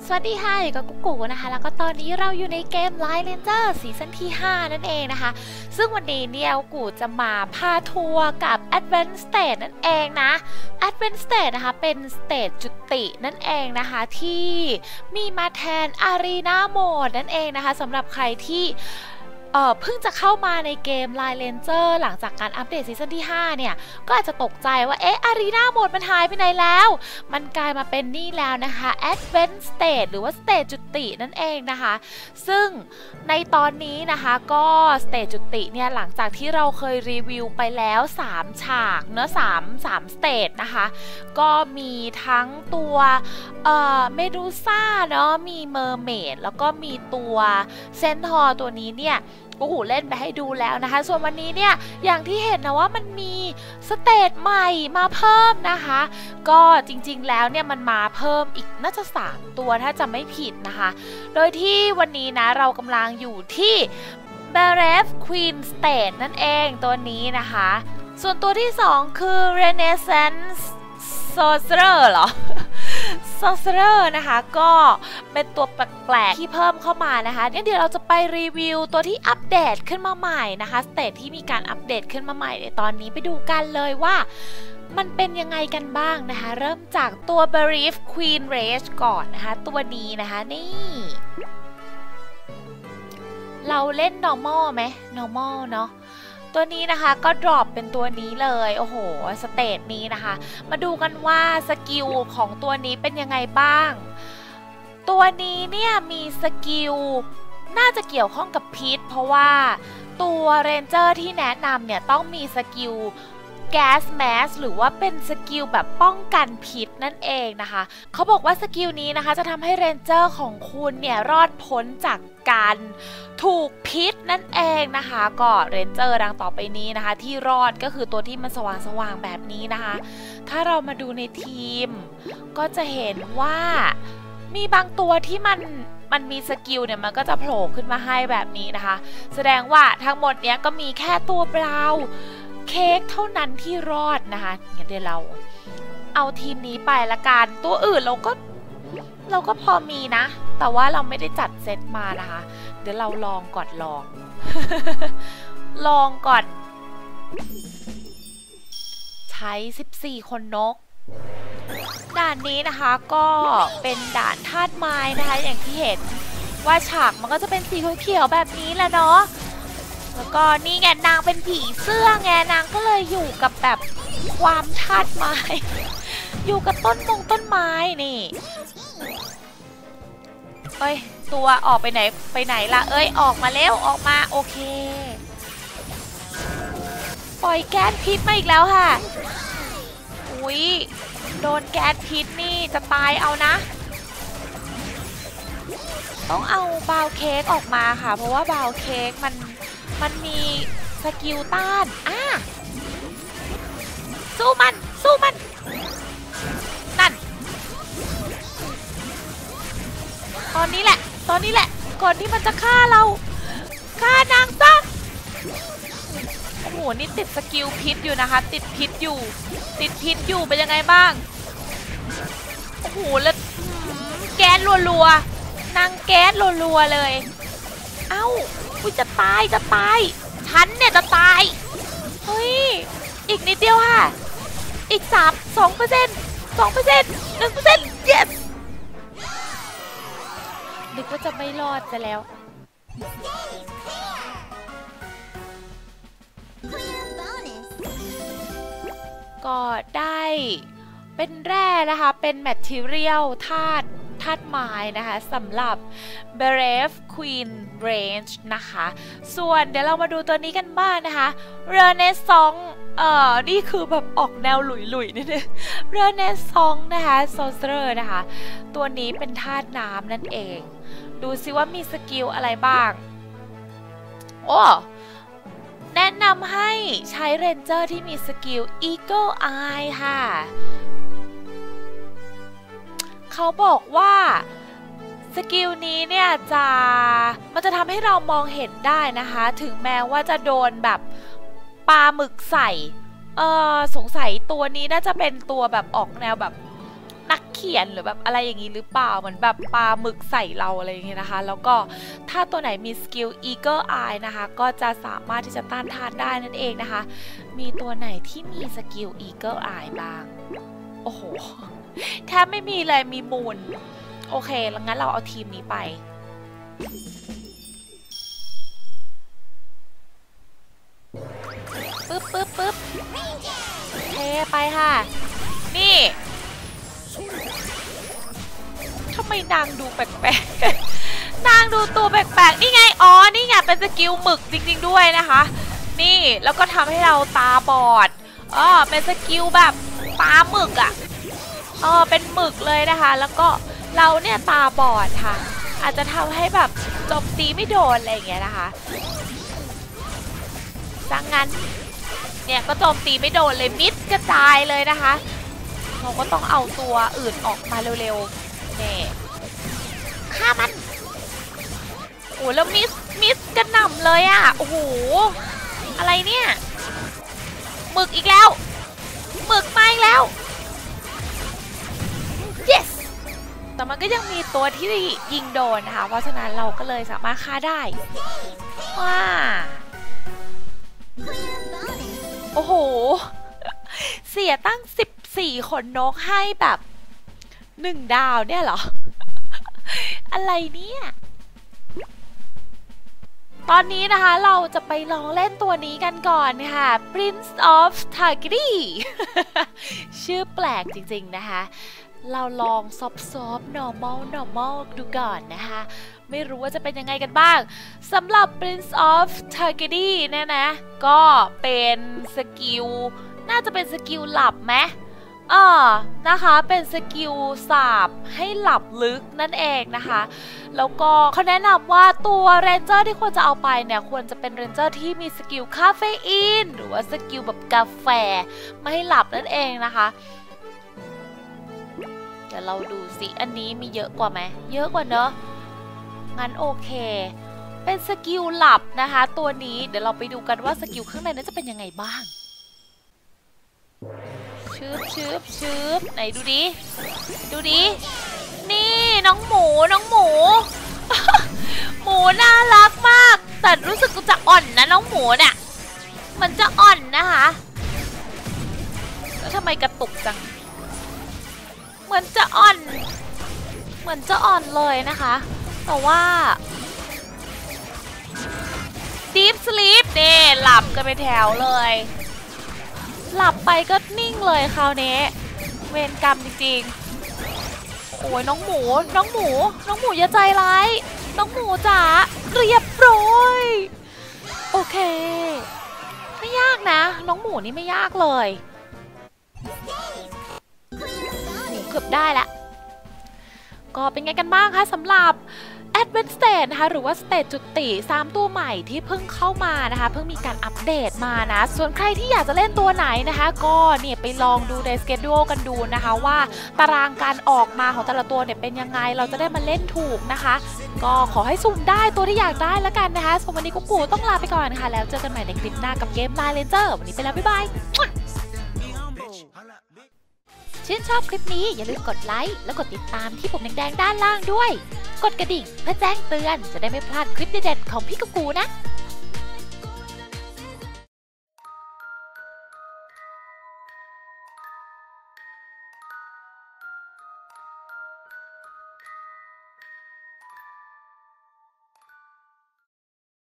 สวัสดีค่ะอยู่กับกุ๊กกูนะคะแล้วก็ตอนนี้เราอยู่ในเกม Light Ranger ซีซั่นที่ 5 นั่นเองนะคะซึ่งวันนี้เนี่ยกุ๊กกูจะมาพาทัวร์กับ Advanced Stage นั่นเองนะ Advanced Stage นะคะเป็นสเตจจุตินั่นเองนะคะที่มีมาแทน Arena Mode นั่นเองนะคะสำหรับใครที่เพิ่งจะเข้ามาในเกม Light Ranger หลังจากการอัปเดตซีซั่นที่ 5 เนี่ยก็อาจจะตกใจว่าArena Mode มันหายไปไหนแล้วมันกลายมาเป็นนี่แล้วนะคะ Advanced Stage หรือว่าสเตจจุตินั่นเองนะคะซึ่งในตอนนี้นะคะก็สเตจจุติเนี่ยหลังจากที่เราเคยรีวิวไปแล้ว3ฉากเนอะ3สเตจนะคะก็มีทั้งตัวเมดูซ่าเนาะมีเมอร์เมดแล้วก็มีตัวเซนทอร์ตัวนี้เนี่ยกูหูเล่นไปให้ดูแล้วนะคะส่วนวันนี้เนี่ยอย่างที่เห็นนะว่ามันมีสเตจใหม่มาเพิ่มนะคะก็จริงๆแล้วเนี่ยมันมาเพิ่มอีกน่าจะ3ตัวถ้าจะไม่ผิดนะคะโดยที่วันนี้นะเรากำลังอยู่ที่ Bereft Queen Stage นั่นเองตัวนี้นะคะส่วนตัวที่2คือ Renaissance Sorcerer เหรอSorcerer นะคะก็เป็นตัวแปลกๆที่เพิ่มเข้ามานะคะเดี๋ยวเราจะไปรีวิวตัวที่อัปเดตขึ้นมาใหม่นะคะสเตจที่มีการอัปเดตขึ้นมาใหม่ในตอนนี้ไปดูกันเลยว่ามันเป็นยังไงกันบ้างนะคะเริ่มจากตัว Bereft Queen Rage ก่อนนะคะตัวนี้นะคะนี่เราเล่น normal ไหม normal เนาะตัวนี้นะคะก็ดรอปเป็นตัวนี้เลยโอ้โหสเตจนี้นะคะมาดูกันว่าสกิลของตัวนี้เป็นยังไงบ้างตัวนี้เนี่ยมีสกิลน่าจะเกี่ยวข้องกับพิษเพราะว่าตัวเรนเจอร์ที่แนะนำเนี่ยต้องมีสกิลแก๊สแมสหรือว่าเป็นสกิลแบบป้องกันพิษนั่นเองนะคะเขาบอกว่าสกิลนี้นะคะจะทำให้เรนเจอร์ของคุณเนี่ยรอดพ้นจากการถูกพิษนั่นเองนะคะก็เรนเจอร์ดังต่อไปนี้นะคะที่รอดก็คือตัวที่มันสว่างๆแบบนี้นะคะถ้าเรามาดูในทีมก็จะเห็นว่ามีบางตัวที่มันมีสกิลเนี่ยมันก็จะโผล่ขึ้นมาให้แบบนี้นะคะแสดงว่าทั้งหมดเนี้ยก็มีแค่ตัวเปล่าเค้กเท่านั้นที่รอดนะคะงั้นเดี๋ยวเราเอาทีมนี้ไปละกันตัวอื่นเราก็พอมีนะแต่ว่าเราไม่ได้จัดเซตมานะคะเดี๋ยวเราลองก่อนลอง ลองก่อนใช้14คนนกด่านนี้นะคะก็เป็นด่านธาตุไม้นะคะอย่างที่เห็นว่าฉากมันก็จะเป็นสีเขียวๆแบบนี้แหละเนาะแล้วก็นี่ไงนางเป็นผีเสื้อไงนางก็เลยอยู่กับแบบความธาตุไม้อยู่กับต้นไม้นี่เอ้ยตัวออกไปไหนล่ะเอ้ยออกมาแล้วออกมาโอเคปล่อยแก๊สพิษมาอีกแล้วค่ะอุ้ยโดนแก๊สพิษนี่จะตายเอานะต้องเอาบาวเค้กออกมาค่ะเพราะว่าบาวเค้กมันมีสกิลต้านสู้มันนั่นตอนนี้แหละก่อนที่มันจะฆ่าเราฆ่านางซะโอ้โหนี่ติดสกิลพิษอยู่นะคะติดพิษอยู่เป็นยังไงบ้างโอ้โหแล้วแก๊สรัวนางแก๊สรัวเลยเอ้าอุ๊ยจะตายฉันเนี่ยจะตายเฮ้ยอีกนิดเดียวค่ะอีก2% 1% yes นึกว่าจะไม่รอดซะแล้วก็ได้เป็นแร่นะคะเป็นแมททีเรียลธาตุไม้นะคะสำหรับ Bereft Queen Range นะคะส่วนเดี๋ยวเรามาดูตัวนี้กันบ้างนะคะ Renaissance นี่คือแบบออกแนวหลุยๆนิดนึง Renaissance นะคะ Sorcerer นะคะตัวนี้เป็นธาตุน้ำนั่นเองดูซิว่ามีสกิลอะไรบ้างโอ้แนะนำให้ใช้เรนเจอร์ที่มีสกิล Eagle Eye ค่ะเขาบอกว่าสกิลนี้เนี่ยมันจะทำให้เรามองเห็นได้นะคะถึงแม้ว่าจะโดนแบบปลาหมึกใส่สงสัยตัวนี้น่าจะเป็นตัวแบบออกแนวแบบ นักเขียนหรือแบบอะไรอย่างนี้หรือเปล่าเหมือนแบบปลาหมึกใส่เราอะไรอย่างเงี้ยนะคะแล้วก็ถ้าตัวไหนมีสกิล Eagle Eye นะคะก็จะสามารถที่จะต้านทานได้นั่นเองนะคะมีตัวไหนที่มีสกิล Eagle Eye บ้างโอ้โหแทบไม่มีเลยมีมูลโอเคแล้วงั้นเราเอาทีมนี้ไปปึ๊บเทไปค่ะนี่ทำไมนางดูแปลกๆนางดูตัวแปลกๆนี่ไงอ๋อนี่ไงเป็นสกิลหมึกจริงๆด้วยนะคะนี่แล้วก็ทำให้เราตาบอดเป็นสกิลแบบตาหมึกอ่ะเป็นหมึกเลยนะคะแล้วก็เราเนี่ยตาบอดค่ะอาจจะทำให้แบบโจมตีไม่โดนอะไรอย่างเงี้ยนะคะดังนั้นเนี่ยก็โจมตีไม่โดนเลยมิดกระจายเลยนะคะเราก็ต้องเอาตัวอื่นออกมาเร็วๆนี่ฆ่ามันโอ้แล้วมิสกระหน่ำเลยอ่ะโอ้โหอะไรเนี่ยหมึกอีกแล้วหมึกมาอีกแล้ว yes แต่มันก็ยังมีตัวที่ยิงโดนนะคะเพราะฉะนั้นเราก็เลยสามารถฆ่าได้ว้าโอ้โหเสียตั้ง14ขนนกให้แบบ1 ดาวเนี่ยเหรอ อะไรเนี่ยตอนนี้นะคะเราจะไปลองเล่นตัวนี้กันก่อนค่ะ Prince of Tarkiri ชื่อแปลกจริงๆนะคะเราลองซอฟ normal ดูก่อนนะคะไม่รู้ว่าจะเป็นยังไงกันบ้างสำหรับ Prince of Tarkiri เนี่ยนะก็เป็นสกิลน่าจะเป็นสกิลหลับไหมนะคะเป็นสกิลสาบให้หลับลึกนั่นเองนะคะแล้วก็เขาแนะนำว่าตัวเรนเจอร์ที่ควรจะเอาไปเนี่ยควรจะเป็นเรนเจอร์ที่มีสกิลคาเฟอีนหรือว่าสกิลแบบกาแฟไม่ให้หลับนั่นเองนะคะเดี๋ยวเราดูสิอันนี้มีเยอะกว่าไหมเยอะกว่าเนอะงั้นโอเคเป็นสกิลหลับนะคะตัวนี้เดี๋ยวเราไปดูกันว่าสกิลข้างในนั้นจะเป็นยังไงบ้างชืบไหนดูดินี่น้องหมู หมูน่ารักมากแต่รู้สึกจะอ่อนนะน้องหมูเนี่ยมันจะอ่อนนะคะแล้วทำไมกระตุกจังเหมือนจะอ่อนเลยนะคะแต่ว่า Deep Sleep เนี่ยหลับกันไปแถวเลยหลับไปก็นิ่งเลยคราวนี้เวรกรรมจริงๆโอ้ยน้องหมูอย่าใจร้ายน้องหมูจ๋าเรียบร้อยโอเคไม่ยากนะน้องหมูนี่ไม่ยากเลยเกือบได้ละก็เป็นไงกันบ้างคะสำหรับAdvanced Stage นะคะหรือว่าสเตจจุติ3ตัวใหม่ที่เพิ่งเข้ามานะคะเพิ่งมีการอัปเดตมานะส่วนใครที่อยากจะเล่นตัวไหนนะคะก็เนี่ยไปลองดูใน schedule กันดูนะคะว่าตารางการออกมาของแต่ละตัวเนี่ยเป็นยังไงเราจะได้มาเล่นถูกนะคะก็ขอให้สุ่มได้ตัวที่อยากได้แล้วกันนะคะส่วนวันนี้กุ๊กกูต้องลาไปก่อนค่ะแล้วเจอกันใหม่ในคลิปหน้ากับเกม Line Ranger วันนี้ไปแล้วบ๊ายบายชื่นชอบคลิปนี้อย่าลืมกดไลค์และกดติดตามที่ปุ่มแดงๆด้านล่างด้วยกดกระดิ่งเพื่อแจ้งเตือนจะได้ไม่พลาดคลิปเด็ดๆของพี่กุ๊กกูนะ